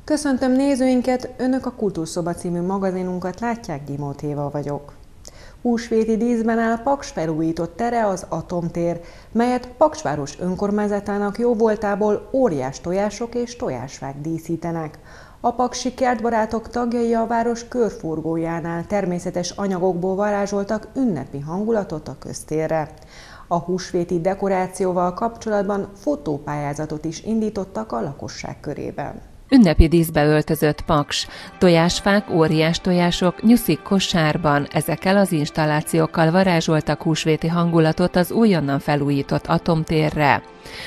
Köszöntöm nézőinket, Önök a Kultúrszoba című magazinunkat látják, Gimót Éva vagyok. Húsvéti díszben áll Paks felújított tere, az Atomtér, melyet Paksváros önkormányzatának jóvoltából óriás tojások és tojásfák díszítenek. A paksi kertbarátok tagjai a város körforgójánál természetes anyagokból varázsoltak ünnepi hangulatot a köztérre. A húsvéti dekorációval kapcsolatban fotópályázatot is indítottak a lakosság körében. Ünnepi díszbe öltözött paks, tojásfák, óriás tojások, nyuszik kosárban, ezekkel az installációkkal varázsoltak húsvéti hangulatot az újonnan felújított Atomtérre.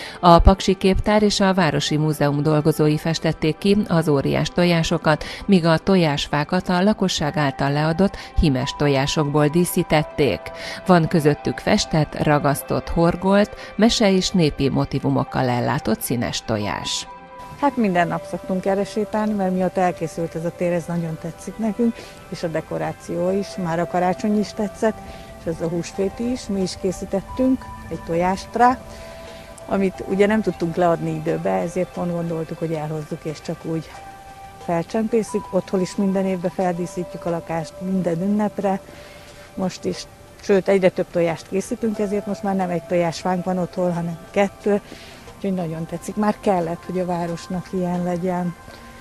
A paksi képtár és a Városi Múzeum dolgozói festették ki az óriás tojásokat, míg a tojásfákat a lakosság által leadott hímes tojásokból díszítették. Van közöttük festett, ragasztott, horgolt, mese és népi motivumokkal ellátott színes tojás. Hát minden nap szoktunk erre sétálni, mert miatt elkészült ez a tér, ez nagyon tetszik nekünk, és a dekoráció is, már a karácsony is tetszett, és ez a húsvéti is. Mi is készítettünk egy tojást rá, amit ugye nem tudtunk leadni időbe, ezért pont gondoltuk, hogy elhozzuk és csak úgy felcsempészük. Otthon is minden évben feldíszítjük a lakást minden ünnepre, most is, sőt egyre több tojást készítünk, ezért most már nem egy tojásfánk van otthon, hanem 2. Úgyhogy nagyon tetszik. Már kellett, hogy a városnak ilyen legyen.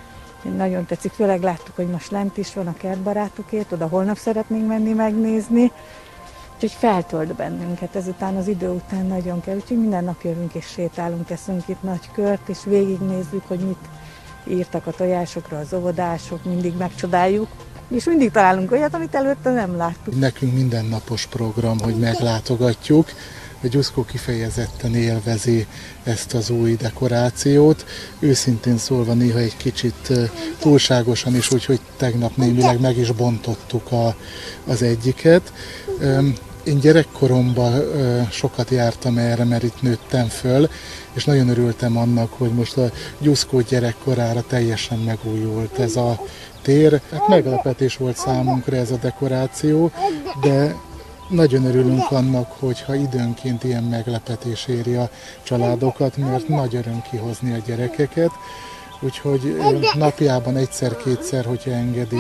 Nagyon tetszik, főleg láttuk, hogy most lent is van a kertbarátokért, oda holnap szeretnénk menni megnézni. Úgyhogy feltölt bennünket, ezután az idő után nagyon kell. Úgyhogy minden nap jövünk és sétálunk, teszünk itt nagy kört, és végignézzük, hogy mit írtak a tojásokra az óvodások, mindig megcsodáljuk. És mindig találunk olyat, amit előtte nem láttuk. Nekünk mindennapos program, hogy meglátogatjuk. A Gyuszkó kifejezetten élvezi ezt az új dekorációt. Őszintén szólva néha egy kicsit túlságosan is, úgyhogy tegnap némileg meg is bontottuk az egyiket. Én gyerekkoromban sokat jártam erre, mert itt nőttem föl, és nagyon örültem annak, hogy most a Gyuszkó gyerekkorára teljesen megújult ez a tér. Hát meglepetés volt számunkra ez a dekoráció, de nagyon örülünk annak, hogyha időnként ilyen meglepetés éri a családokat, mert nagy öröm kihozni a gyerekeket. Úgyhogy napjában egyszer-kétszer, hogyha engedi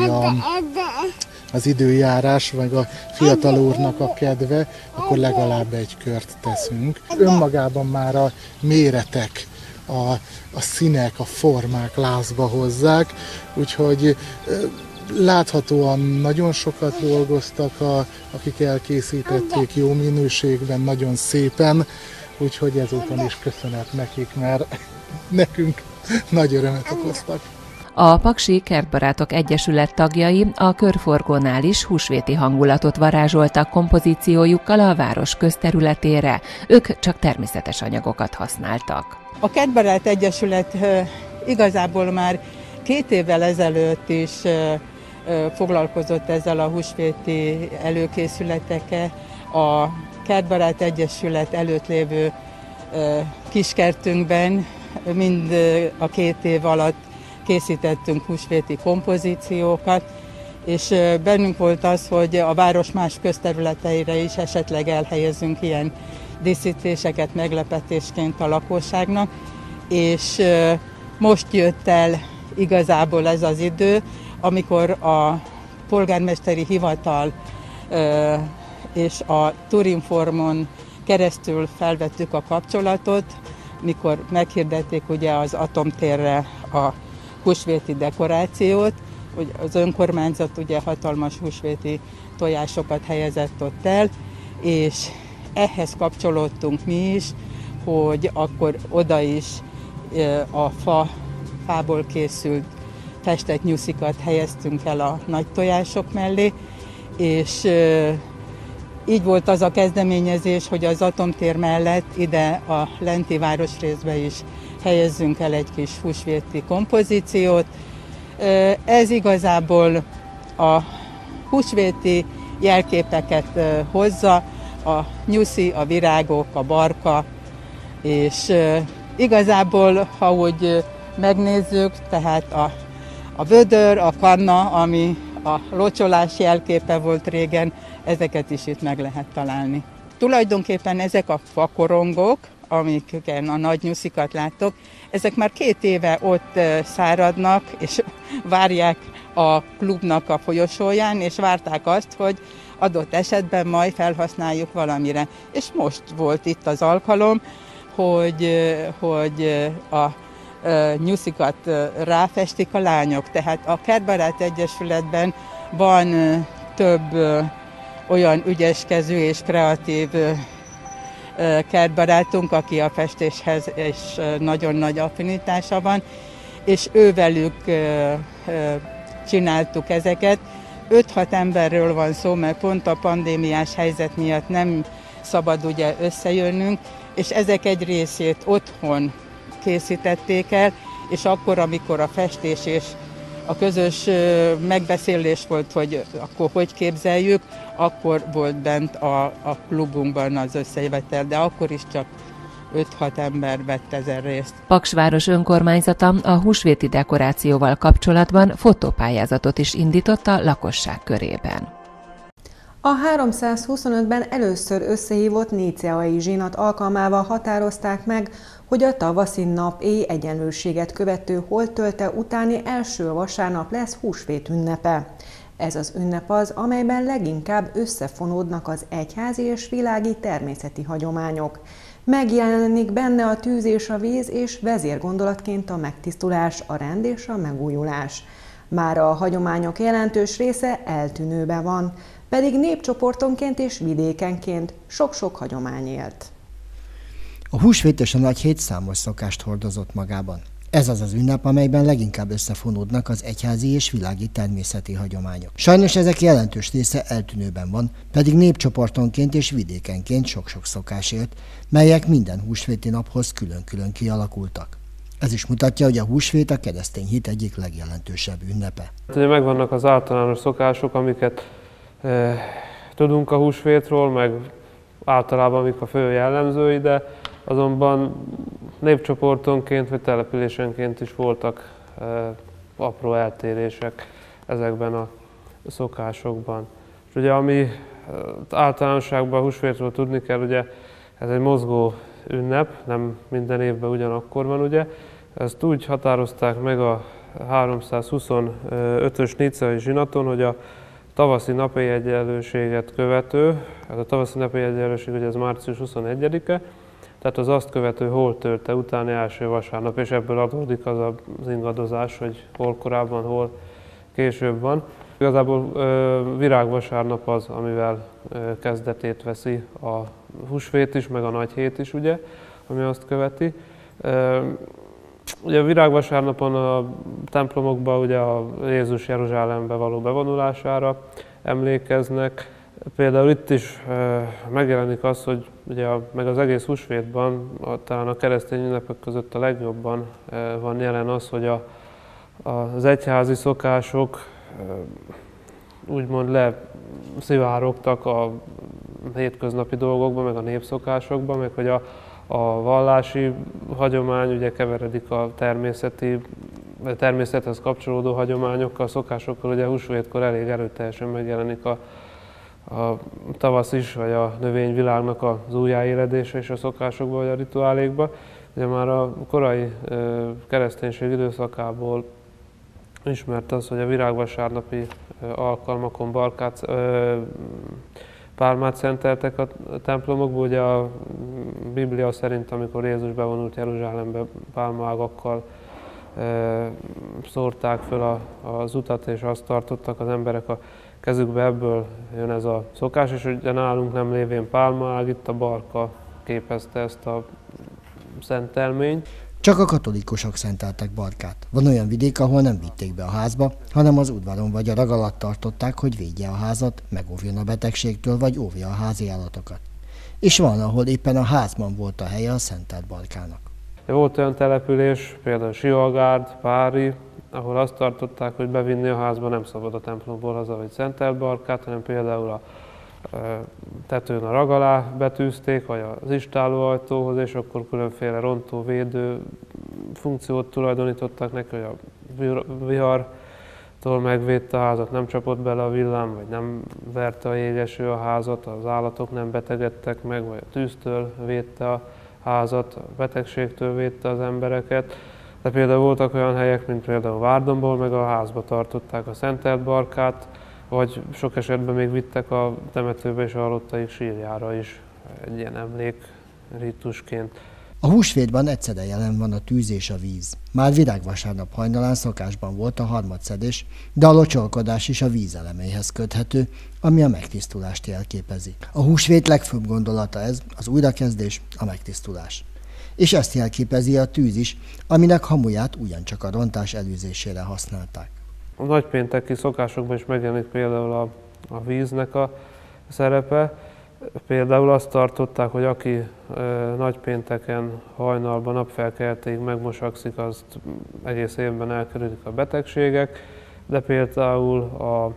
az időjárás, vagy a fiatal úrnak a kedve, akkor legalább egy kört teszünk. Önmagában már a méretek, a színek, a formák lázba hozzák, úgyhogy láthatóan nagyon sokat dolgoztak, akik elkészítették jó minőségben, nagyon szépen, úgyhogy ezúton is köszönet nekik, mert nekünk nagy örömet okoztak. A Paksi Kertbarátok Egyesület tagjai a körforgónál is húsvéti hangulatot varázsoltak kompozíciójukkal a város közterületére. Ők csak természetes anyagokat használtak. A Kertbarát Egyesület igazából már 2 évvel ezelőtt is foglalkozott ezzel a húsvéti előkészületekkel. A Kertbarát Egyesület előtt lévő kiskertünkben mind a 2 év alatt készítettünk húsvéti kompozíciókat, és bennünk volt az, hogy a város más közterületeire is esetleg elhelyezünk ilyen díszítéseket meglepetésként a lakosságnak, és most jött el igazából ez az idő, amikor a polgármesteri hivatal és a Turinformon keresztül felvettük a kapcsolatot, mikor meghirdették ugye az Atomtérre a húsvéti dekorációt, hogy az önkormányzat ugye hatalmas húsvéti tojásokat helyezett ott el, és ehhez kapcsolódtunk mi is, hogy akkor oda is a fából készült festett nyuszikat helyeztünk el a nagy tojások mellé, és így volt az a kezdeményezés, hogy az Atomtér mellett ide a lenti városrészbe is helyezzünk el egy kis húsvéti kompozíciót. Ez igazából a húsvéti jelképeket hozza, a nyuszi, a virágok, a barka, és igazából, ha úgy megnézzük, tehát a vödör, a kanna, ami a locsolás jelképe volt régen, ezeket is itt meg lehet találni. Tulajdonképpen ezek a fakorongok, amiken a nagy nyuszikat láttok, ezek már 2 éve ott száradnak, és várják a klubnak a folyosóján, és várták azt, hogy adott esetben majd felhasználjuk valamire. És most volt itt az alkalom, hogy a nyuszikat ráfestik a lányok. Tehát a Kertbarát Egyesületben van több olyan ügyeskező és kreatív kertbarátunk, aki a festéshez és nagyon nagy affinitása van, és ővelük csináltuk ezeket. 5-6 emberről van szó, mert pont a pandémiás helyzet miatt nem szabad ugye összejönnünk, és ezek egy részét otthon készítették el, és akkor, amikor a festés és a közös megbeszélés volt, hogy akkor hogy képzeljük, akkor volt bent a klubunkban az összejövetel, de akkor is csak 5-6 ember vett ezen részt. Paks város önkormányzata a húsvéti dekorációval kapcsolatban fotópályázatot is indított a lakosság körében. A 325-ben először összehívott níceai zsinat alkalmával határozták meg, hogy a tavaszi nap-éj egyenlőséget követő holttölte utáni első vasárnap lesz húsvét ünnepe. Ez az ünnep az, amelyben leginkább összefonódnak az egyházi és világi természeti hagyományok. Megjelenik benne a tűz és a víz, és vezérgondolatként a megtisztulás, a rend és a megújulás. Mára a hagyományok jelentős része eltűnőben van, pedig népcsoportonként és vidékenként sok-sok hagyomány élt. A húsvét és a nagyhét számos szokást hordozott magában. Ez az az ünnep, amelyben leginkább összefonódnak az egyházi és világi természeti hagyományok. Sajnos ezek jelentős része eltűnőben van, pedig népcsoportonként és vidékenként sok-sok szokás élt, melyek minden húsvéti naphoz külön-külön kialakultak. Ez is mutatja, hogy a húsvét a keresztény hit egyik legjelentősebb ünnepe. Ugye megvannak az általános szokások, amiket tudunk a húsvétról, meg általában amik a fő jellemzői, de azonban népcsoportonként vagy településenként is voltak apró eltérések ezekben a szokásokban. És ugye ami általánosságban a húsvétről tudni kell, ugye ez egy mozgó ünnep, nem minden évben ugyanakkor van, ugye. Ezt úgy határozták meg a 325-ös níceai zsinaton, hogy a tavaszi napi egyenlőséget követő, ez a tavaszi napi egyenlőség ugye ez március 21-e, tehát az azt követő holttörte utáni első vasárnap, és ebből adódik az az ingadozás, hogy hol korábban, hol később van. Igazából virágvasárnap az, amivel kezdetét veszi a húsvét is, meg a nagyhét is, ugye, ami azt követi. Ugye a virágvasárnapon a templomokban ugye a Jézus Jeruzsálembe való bevonulására emlékeznek. Például itt is megjelenik az, hogy ugye meg az egész húsvétban, talán a keresztény ünnepek között a legjobban van jelen az, hogy az egyházi szokások úgymond leszivárogtak a hétköznapi dolgokba, meg a népszokásokba, meg hogy a vallási hagyomány ugye keveredik a természethez kapcsolódó hagyományokkal, szokásokkal, ugye húsvétkor elég erőteljesen megjelenik a tavasz is, vagy a növényvilágnak az újjáéledése és a szokásokban, vagy a rituálékban. Ugye már a korai kereszténység időszakából ismert az, hogy a virágvasárnapi alkalmakon pálmát szenteltek a templomokból. Ugye a Biblia szerint, amikor Jézus bevonult Jeruzsálembe, pálmaágakkal szórták föl az utat, és azt tartottak az emberek a kezükbe, ebből jön ez a szokás, és ugye nálunk nem lévén pálmaág, itt a barka képezte ezt a szentelményt. Csak a katolikusok szenteltek barkát. Van olyan vidék, ahol nem vitték be a házba, hanem az udvaron vagy a rag alatt tartották, hogy védje a házat, megóvjon a betegségtől, vagy óvja a házi állatokat. És van, ahol éppen a házban volt a helye a szentelt barkának. Volt olyan település, például Sialgárd, Pári, ahol azt tartották, hogy bevinni a házba nem szabad a templomból haza, hogy szentelt barkát, hanem például a tetőn a rag alá betűzték, vagy az istállóajtóhoz, és akkor különféle rontó-védő funkciót tulajdonítottak neki, hogy a vihartól megvédte a házat, nem csapott bele a villám, vagy nem verte a jégeső a házat, az állatok nem betegedtek meg, vagy a tűztől védte a házat a betegségtől védte az embereket. De például voltak olyan helyek, mint például Várdomból, meg a házba tartották a szentelt barkát, vagy sok esetben még vittek a temetőbe és a halottaik sírjára is egy ilyen emlékritusként. A húsvétban egyszerre jelen van a tűz és a víz. Már virágvasárnap hajnalán szokásban volt a harmadszedés, de a locsolkodás is a víz eleméhez köthető, ami a megtisztulást jelképezi. A húsvét legfőbb gondolata ez, az újrakezdés, a megtisztulás. És ezt jelképezi a tűz is, aminek hamuját ugyancsak a rontás előzésére használták. A nagypénteki szokásokban is megjelenik például a víznek a szerepe. Például azt tartották, hogy aki nagypénteken hajnalban napfelkeltéig megmosakszik, azt egész évben elkerülik a betegségek, de például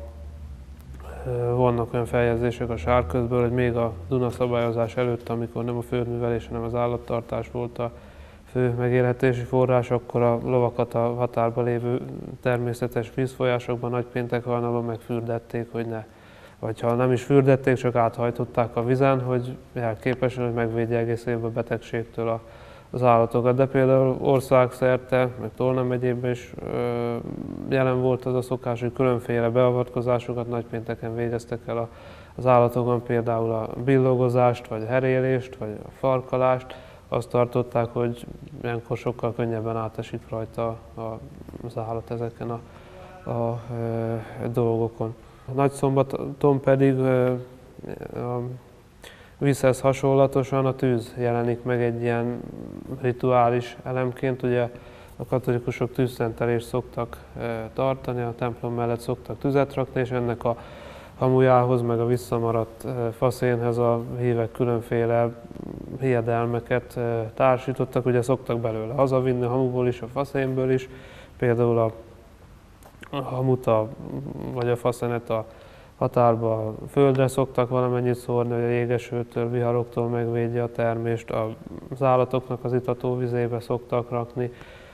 vannak olyan feljegyzések a Sárközből, hogy még a Duna szabályozás előtt, amikor nem a földművelés, hanem az állattartás volt a fő megélhetési forrás, akkor a lovakat a határban lévő természetes vízfolyásokban nagypéntek hajnalban megfürdették, hogy ne. Vagy ha nem is fürdették, csak áthajtották a vizen, hogy jelképesen, hogy megvédje egész évben a betegségtől az állatokat. De például országszerte, meg Tolna megyében is jelen volt az a szokás, hogy különféle beavatkozásokat nagypénteken végeztek el az állatokon, például a billogozást, vagy a herélést, vagy a farkalást. Azt tartották, hogy ilyenkor sokkal könnyebben átesik rajta az állat ezeken a dolgokon. A Nagyszombaton pedig a vízhez hasonlatosan a tűz jelenik meg egy ilyen rituális elemként. Ugye a katolikusok tűzszentelést szoktak tartani, a templom mellett szoktak tüzet rakni, és ennek a hamujához, meg a visszamaradt faszénhez a hívek különféle hiedelmeket társítottak. Ugye szoktak belőle hazavinni a hamuból is, a faszénből is, például a hamut vagy a faszenet a határba a földre szoktak valamennyit szórni, hogy a jégesőtől, viharoktól megvédje a termést, az állatoknak az itató vizébe szoktak rakni,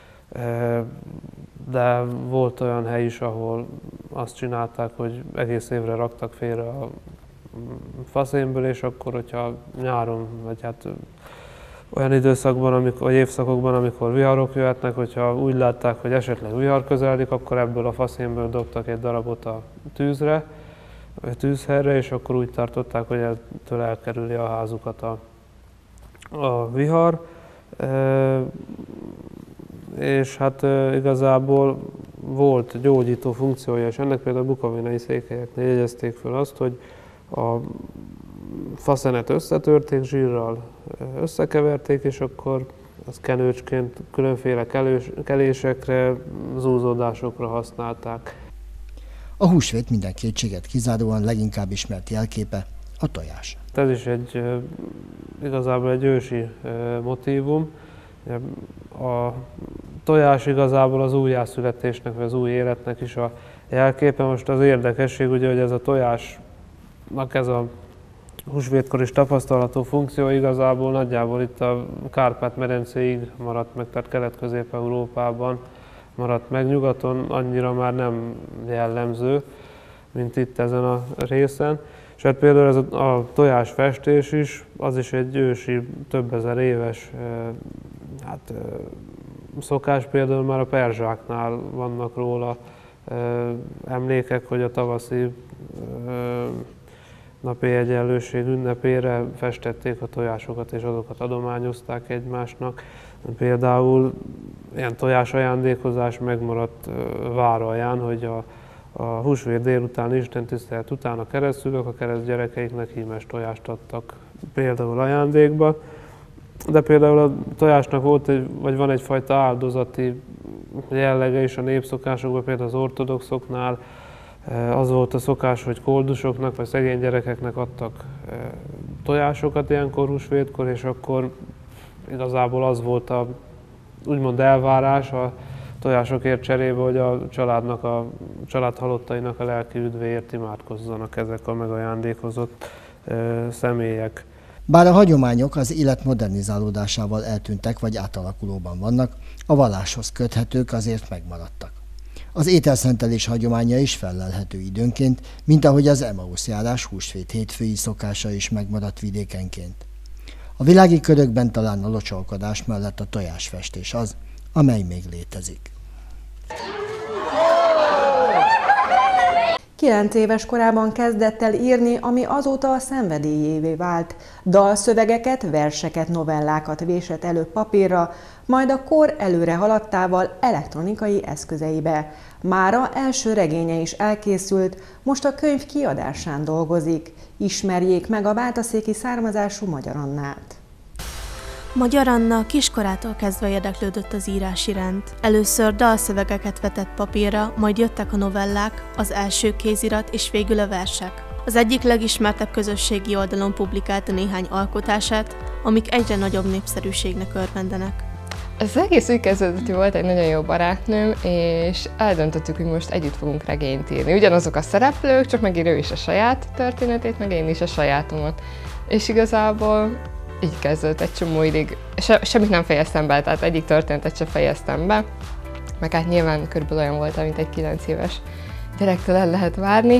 de volt olyan hely is, ahol azt csinálták, hogy egész évre raktak félre a faszénből, és akkor, hogyha nyáron, vagy hát olyan időszakban, vagy évszakokban, amikor viharok jöhetnek, hogyha úgy látták, hogy esetleg vihar közeledik, akkor ebből a faszénből dobtak egy darabot a tűzre, a tűzhelyre, és akkor úgy tartották, hogy ettől elkerüli a házukat a vihar. És hát igazából volt gyógyító funkciója, és ennek például a bukovinai székelyeknél jegyezték föl azt, hogy a faszenet összetörték, zsírral összekeverték, és akkor az kenőcsként különféle kelésekre, zúzódásokra használták. A húsvét minden kétséget kizáróan leginkább ismert jelképe a tojás. Ez is igazából egy ősi motívum. A tojás igazából az újjászületésnek, vagy az új életnek is a jelképe. Most az érdekesség, ugye, hogy ez a tojásnak ez a húsvétkor is tapasztalható funkció igazából nagyjából itt a Kárpát-medencéig maradt meg, tehát Kelet-Közép-Európában maradt meg, nyugaton annyira már nem jellemző, mint itt ezen a részen. És hát például ez a tojásfestés is, az is egy ősi, több ezer éves szokás, például már a perzsáknál vannak róla emlékek, hogy a tavaszi napi egyenlőség ünnepére festették a tojásokat, és azokat adományozták egymásnak. Például ilyen tojás ajándékozás megmaradt Váralján, hogy a húsvét délután istentisztelet után a keresztszülők a kereszt gyerekeiknek hímes tojást adtak például ajándékba. De például a tojásnak van egyfajta áldozati jellege is a népszokásokban, például az ortodoxoknál. Az volt a szokás, hogy koldusoknak vagy szegény gyerekeknek adtak tojásokat ilyenkor húsvétkor, és akkor igazából az volt a úgymond elvárás a tojásokért cserébe, hogy a család halottainak a lelki üdvéért imádkozzanak ezek a megajándékozott személyek. Bár a hagyományok az élet modernizálódásával eltűntek vagy átalakulóban vannak, a valláshoz köthetők azért megmaradtak. Az ételszentelés hagyománya is fellelhető időnként, mint ahogy az Emmaus járás húsvét hétfői szokása is megmaradt vidékenként. A világi körökben talán a locsolkodás mellett a tojásfestés az, amely még létezik. 9 éves korában kezdett el írni, ami azóta a szenvedélyévé vált. Dalszövegeket, verseket, novellákat vésett elő papírra, majd a kor előre haladtával elektronikai eszközeibe. Mára első regénye is elkészült, most a könyv kiadásán dolgozik. Ismerjék meg a bátaszéki származású Magyar Annát. Magyar Anna kiskorától kezdve érdeklődött az írás iránt. Először dalszövegeket vetett papírra, majd jöttek a novellák, az első kézirat és végül a versek. Az egyik legismertebb közösségi oldalon publikálta néhány alkotását, amik egyre nagyobb népszerűségnek örvendenek. Ez egész úgy kezdődött, hogy volt egy nagyon jó barátnőm, és eldöntöttük, hogy most együtt fogunk regényt írni. Ugyanazok a szereplők, csak megír ő is a saját történetét, meg én is a sajátomat. És igazából így kezdődött egy csomó ideig. Semmit nem fejeztem be, tehát egyik történetet sem fejeztem be. Meg hát nyilván körülbelül olyan voltam, mint egy 9 éves gyerektől el lehet várni,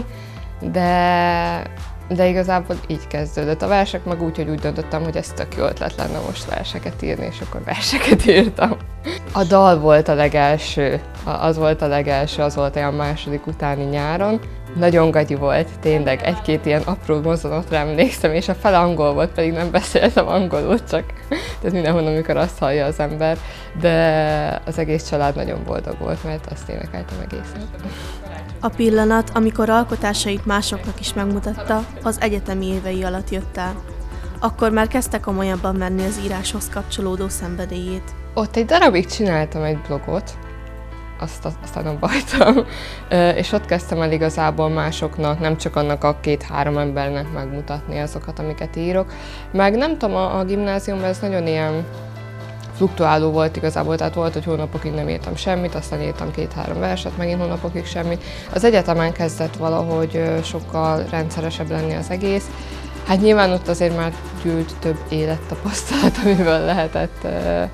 de igazából így kezdődött. A versek meg úgy, hogy úgy döntöttem, hogy ez tök jó ötlet lenne most verseket írni, és akkor verseket írtam. A dal volt a legelső, az volt olyan második utáni nyáron. Nagyon gagyi volt, tényleg, egy-két ilyen apró mozzanatra emlékszem, és a fele angol volt, pedig nem beszéltem angolul, csak tehát mindenhonnan, amikor azt hallja az ember, de az egész család nagyon boldog volt, mert azt énekeltem egészen. A pillanat, amikor alkotásait másoknak is megmutatta, az egyetemi évei alatt jött el. Akkor már kezdte komolyabban venni az íráshoz kapcsolódó szenvedélyét. Ott egy darabig csináltam egy blogot, aztán abba hagytam, és ott kezdtem el igazából másoknak, nem csak annak a 2-3 embernek megmutatni azokat, amiket írok. Meg nem tudom, a gimnáziumban ez nagyon ilyen fluktuáló volt igazából, tehát volt, hogy hónapokig nem írtam semmit, aztán írtam 2-3 verset, megint hónapokig semmit. Az egyetemen kezdett valahogy sokkal rendszeresebb lenni az egész. Hát nyilván ott azért már gyűlt több élettapasztalat, amiből lehetett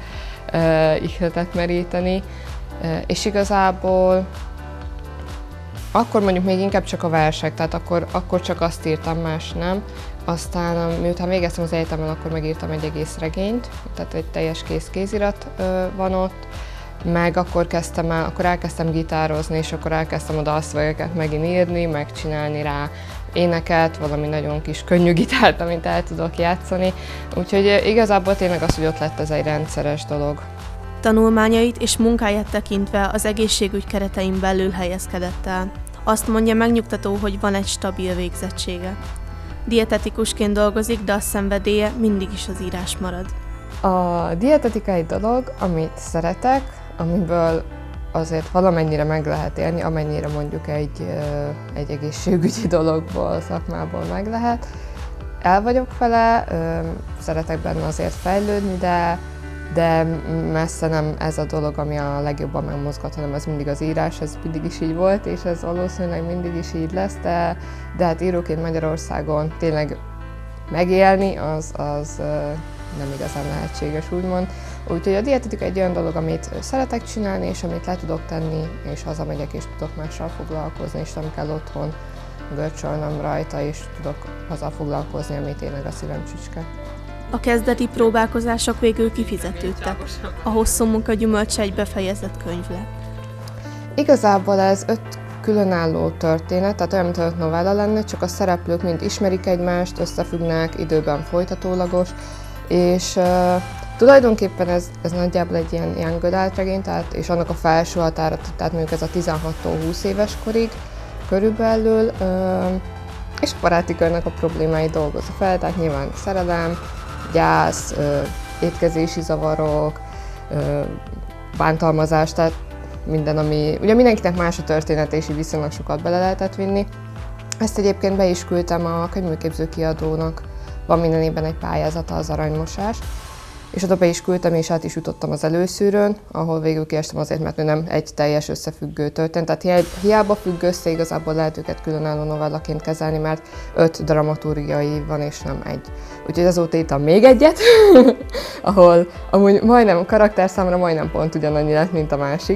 ihletet meríteni. És igazából akkor mondjuk még inkább csak a versek, tehát akkor csak azt írtam, más nem. Aztán miután végeztem az egyetemen, akkor megírtam egy egész regényt, tehát egy teljes kézirat van ott, meg akkor elkezdtem gitározni, és akkor elkezdtem a dalszövegeket megint írni, megcsinálni rá éneket, valami nagyon kis könnyű gitárt, amit el tudok játszani. Úgyhogy igazából tényleg az, hogy ott lett ez egy rendszeres dolog. Tanulmányait és munkáját tekintve az egészségügy keretein belül helyezkedett el. Azt mondja, megnyugtató, hogy van egy stabil végzettsége. Dietetikusként dolgozik, de a szenvedélye mindig is az írás marad. A dietetika egy dolog, amit szeretek, amiből azért valamennyire meg lehet élni, amennyire mondjuk egy egészségügyi dologból, szakmából meg lehet. El vagyok vele, szeretek benne azért fejlődni, de messze nem ez a dolog, ami a legjobban megmozgat, hanem ez mindig az írás, ez mindig is így volt, és ez valószínűleg mindig is így lesz, de hát íróként Magyarországon tényleg megélni, az nem igazán lehetséges, úgymond. Úgyhogy a dietetika egy olyan dolog, amit szeretek csinálni, és amit le tudok tenni, és hazamegyek, és tudok mással foglalkozni, és nem kell otthon görcsölnöm rajta, és tudok azzal foglalkozni, ami tényleg a szívem csücske. A kezdeti próbálkozások végül kifizetődtek. A hosszú munka gyümölcse egy befejezett könyv lett. Igazából ez 5 különálló történet, tehát olyan, mint 5 novella lenne, csak a szereplők mind ismerik egymást, összefüggnek, időben folytatólagos, és tulajdonképpen ez nagyjából egy ilyen young adult regény, és annak a felső határa, tehát mondjuk ez a 16-tól 20 éves korig körülbelül, és a baráti körnek a problémáit dolgozza fel, tehát nyilván szerelem, gyász, étkezési zavarok, bántalmazás, tehát minden, ami... Ugye mindenkinek más a története, és így viszonylag sokat bele lehetett vinni. Ezt egyébként be is küldtem a könyvműképző kiadónak, van minden évben egy pályázata, az Aranymosás, és oda be is küldtem, és át is jutottam az előszűrőn, ahol végül kiestem azért, mert nem egy teljes összefüggő történet. Tehát hiába függ össze, igazából lehet őket különálló novellaként kezelni, mert 5 dramaturgiai van, és nem egy. Úgyhogy azóta írtam még egyet, ahol amúgy majdnem karakterszámra majdnem pont ugyanannyi lett, mint a másik.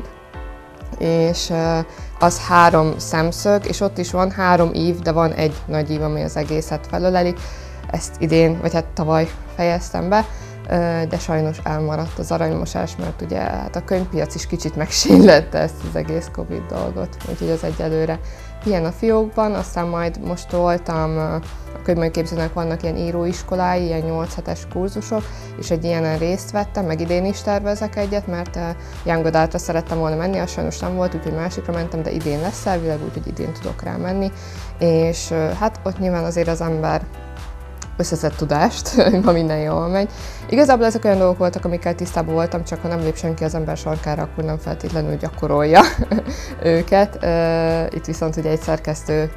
És az 3 szemszög, és ott is van 3 ív, de van egy nagy ív, ami az egészet felöleli. Ezt idén, vagy hát tavaly fejeztem be, de sajnos elmaradt az aranymosás, mert ugye hát a könyvpiac is kicsit megsínylette ezt az egész Covid dolgot, úgyhogy az egyelőre ilyen a fiókban, aztán majd most voltam, a könyvműképzőnek vannak ilyen íróiskolái, ilyen 8 hetes kurzusok, és egy ilyenen részt vettem, meg idén is tervezek egyet, mert Young Godardra szerettem volna menni, az sajnos nem volt, úgyhogy másikra mentem, de idén lesz elvileg, úgyhogy idén tudok rá menni, és hát ott nyilván azért az ember összeszed tudást, ha minden jól megy. Igazából ezek olyan dolgok voltak, amikkel tisztában voltam, csak ha nem lép senki az ember sarkára, akkor nem feltétlenül gyakorolja őket. Itt viszont ugye egy szerkesztő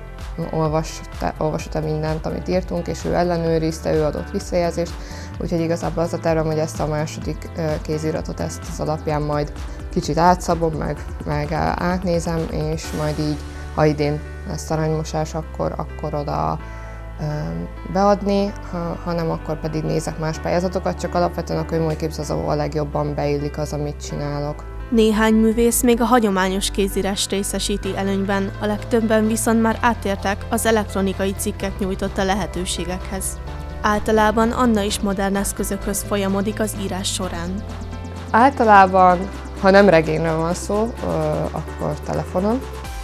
olvasta mindent, amit írtunk, és ő ellenőrizte, ő adott visszajelzést, úgyhogy igazából az a tervem, hogy ezt a második kéziratot, ezt az alapján majd kicsit átszabom, meg átnézem, és majd így, ha idén lesz aranymosás, akkor oda beadni, ha nem, akkor pedig nézek más pályázatokat, csak alapvetően a könyvműképző az, ahol a legjobban beillik az, amit csinálok. Néhány művész még a hagyományos kézírást részesíti előnyben, a legtöbben viszont már áttértek az elektronikai cikkek nyújtotta lehetőségekhez. Általában Anna is modern eszközökhöz folyamodik az írás során. Általában, ha nem regényről van szó, akkor telefonon,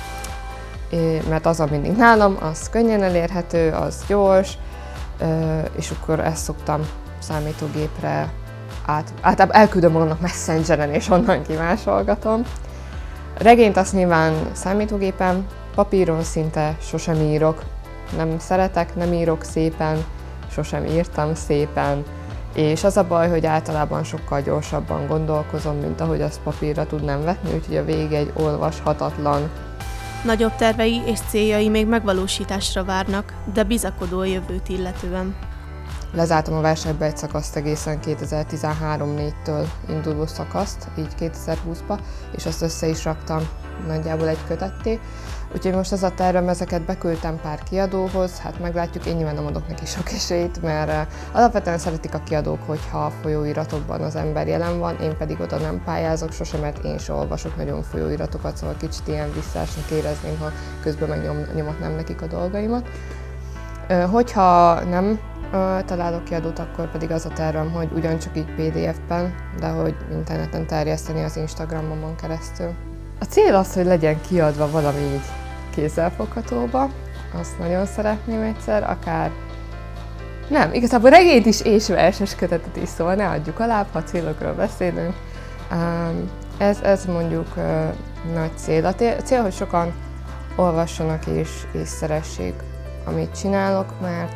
mert az, ami mindig nálam, az könnyen elérhető, az gyors, és akkor ezt szoktam számítógépre általában elküldöm magamnak Messengeren, és onnan kimásolgatom. Regényt azt nyilván számítógépen, papíron szinte sosem írok. Nem szeretek, nem írok szépen, sosem írtam szépen, és az a baj, hogy általában sokkal gyorsabban gondolkozom, mint ahogy azt papírra tudnám vetni, úgyhogy a vége egy olvashatatlan. Nagyobb tervei és céljai még megvalósításra várnak, de bizakodó a jövőt illetően. Lezártam a versenybe egy szakaszt egészen 2013-4-től induló szakaszt, így 2020-ba, és azt össze is raktam nagyjából egy kötetté. Úgyhogy most az a tervem, ezeket beküldtem pár kiadóhoz, hát meglátjuk, én nyilván nem adok neki sok esélyt, mert alapvetően szeretik a kiadók, hogyha a folyóiratokban az ember jelen van, én pedig oda nem pályázok sosem, mert én sem olvasok nagyon folyóiratokat, szóval kicsit ilyen visszásnak érezném, ha közben megnyomatnám nekik a dolgaimat. Hogyha nem találok kiadót, akkor pedig az a tervem, hogy ugyancsak így PDF-ben, de hogy interneten terjeszteni az Instagramon keresztül. A cél az, hogy legyen kiadva valami így kézzelfoghatóba, azt nagyon szeretném egyszer, akár nem, igazából regényt is és verses kötetet is, szóval ne adjuk alább, ha célokról beszélünk. Ez mondjuk nagy cél. A cél, hogy sokan olvassanak és szeressék, amit csinálok,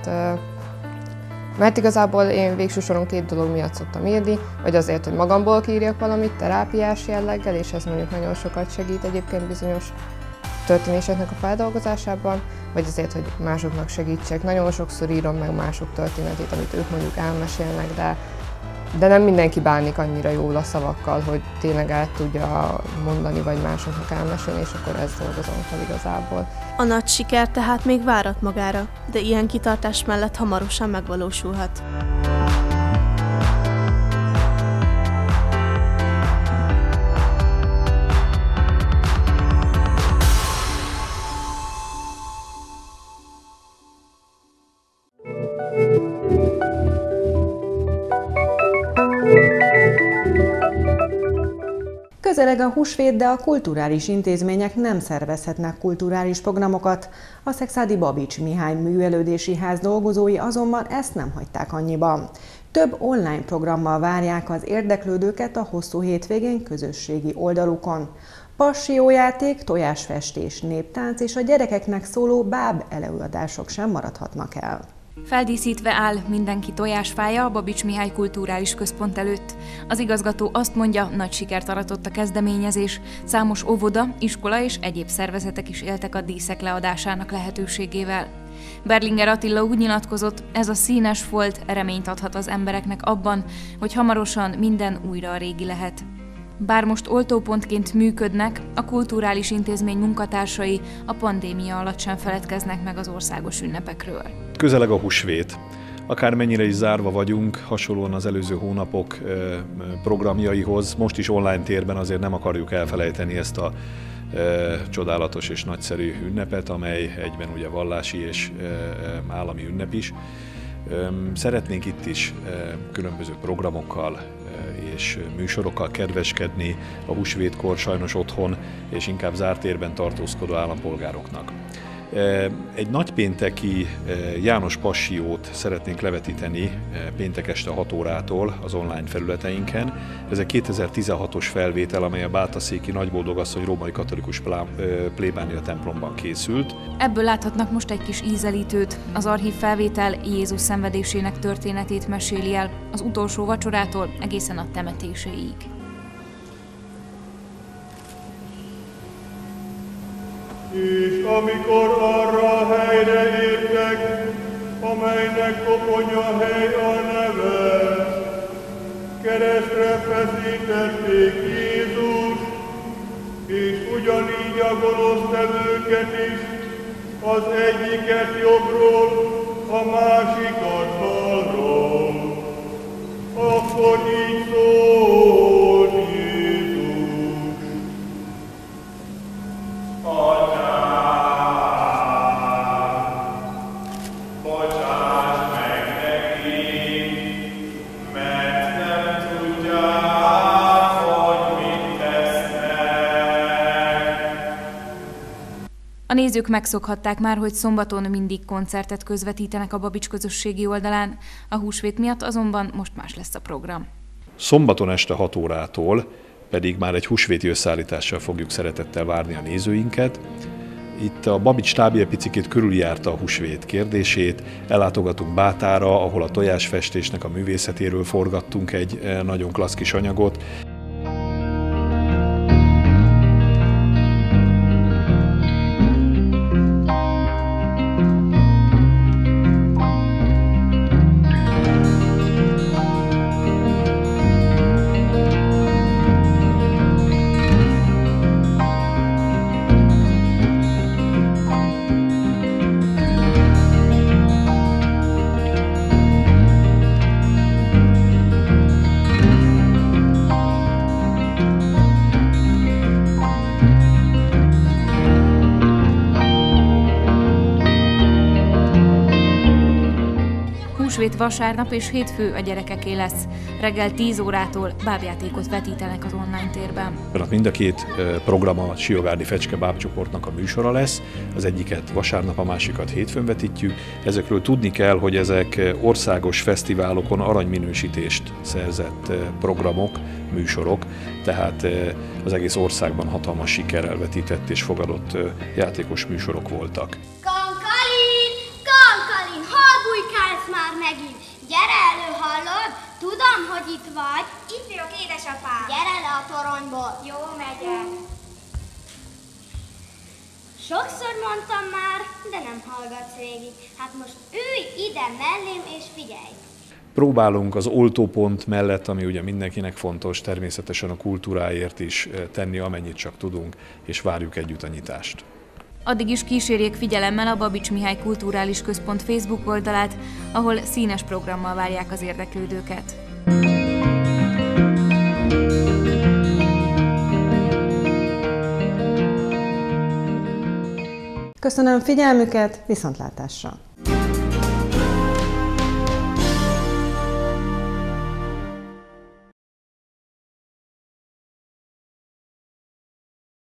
mert igazából én végső soron 2 dolog miatt szoktam írni, vagy azért, hogy magamból kiírjak valamit terápiás jelleggel, és ez mondjuk nagyon sokat segít egyébként bizonyos történéseknek a feldolgozásában, vagy azért, hogy másoknak segítsek. Nagyon sokszor írom meg mások történetét, amit ők mondjuk elmesélnek, de nem mindenki bánik annyira jól a szavakkal, hogy tényleg el tudja mondani, vagy másoknak elmesélni, és akkor ezt dolgozom fel igazából. A nagy siker tehát még várat magára, de ilyen kitartás mellett hamarosan megvalósulhat. Közeleg a húsvét, de a kulturális intézmények nem szervezhetnek kulturális programokat. A Szekszárdi Babits Mihály Művelődési Ház dolgozói azonban ezt nem hagyták annyiban. Több online programmal várják az érdeklődőket a hosszú hétvégén közösségi oldalukon. Passió-játék, tojásfestés, néptánc és a gyerekeknek szóló báb előadások sem maradhatnak el. Feldíszítve áll mindenki tojásfája a Babits Mihály Kulturális Központ előtt. Az igazgató azt mondja, nagy sikert aratott a kezdeményezés. Számos óvoda, iskola és egyéb szervezetek is éltek a díszek leadásának lehetőségével. Berlinger Attila úgy nyilatkozott, ez a színes folt reményt adhat az embereknek abban, hogy hamarosan minden újra a régi lehet. Bár most oltópontként működnek, a kulturális intézmény munkatársai a pandémia alatt sem feledkeznek meg az országos ünnepekről. Közeleg a húsvét. Akármennyire is zárva vagyunk, hasonlóan az előző hónapok programjaihoz, most is online térben azért nem akarjuk elfelejteni ezt a csodálatos és nagyszerű ünnepet, amely egyben ugye vallási és állami ünnep is. Szeretnénk itt is különböző programokkal és műsorokkal kedveskedni a húsvétkor sajnos otthon és inkább zárt térben tartózkodó állampolgároknak. Egy nagypénteki János Passiót szeretnénk levetíteni péntek este 6 órától az online felületeinken. Ez egy 2016-os felvétel, amely a Bátaszéki Nagyboldogasszony római katolikus plébánia templomban készült. Ebből láthatnak most egy kis ízelítőt. Az archív felvétel Jézus szenvedésének történetét meséli el, az utolsó vacsorától egészen a temetéséig. És amikor arra a helyre értek, amelynek Koponya hely a neve, keresztre feszítették Jézust, és ugyanígy a gonosztevőket is, az egyiket jobbról, a másikat balról. Akkor így szólt Jézus. A nézők megszokhatták már, hogy szombaton mindig koncertet közvetítenek a Babics közösségi oldalán, a húsvét miatt azonban most más lesz a program. Szombaton este 6 órától pedig már egy húsvéti összeállítással fogjuk szeretettel várni a nézőinket. Itt a Babics stábja picikét körüljárta a húsvét kérdését, ellátogatunk Bátára, ahol a tojásfestésnek a művészetéről forgattunk egy nagyon klassz kis anyagot. Húsvét vasárnap és hétfő a gyerekeké lesz. Reggel 10 órától bábjátékot vetítenek az online térben. Mind a két program a Siogárdi Fecske bábcsoportnak a műsora lesz. Az egyiket vasárnap, a másikat hétfőn vetítjük. Ezekről tudni kell, hogy ezek országos fesztiválokon aranyminősítést szerzett programok, műsorok, tehát az egész országban hatalmas sikerrel vetített és fogadott játékos műsorok voltak. Kankalin, hol bujkálsz már megint? Gyere elő, hallod? Tudom, hogy itt vagy. Itt vagyok, édesapám. Gyere le a toronyból. Jó, megyek. Sokszor mondtam már, de nem hallgatsz végig. Hát most ülj ide mellém és figyelj. Próbálunk az oltópont mellett, ami ugye mindenkinek fontos, természetesen a kultúráért is tenni, amennyit csak tudunk, és várjuk együtt a nyitást. Addig is kísérjék figyelemmel a Babics Mihály Kulturális Központ Facebook oldalát, ahol színes programmal várják az érdeklődőket. Köszönöm figyelmüket, viszontlátásra!